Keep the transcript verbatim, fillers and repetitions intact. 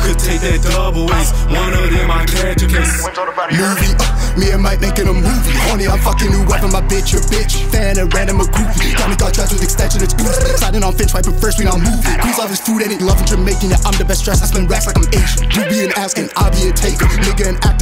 could take that double ace. One of them I catch a case. Movie, uh, me and Mike making a movie. Horny, I'm fucking whoever, my bitch, your bitch. Fan and random a groupie. Got me got dressed with extension, it's goose. Sliding on Finch, wiping first, we not moving. Queens love his food and he loving Jamaican. Yeah, I'm the best dressed, I spend racks like I'm Asian. You be an asking, I'll be a taker. Nigga and actor.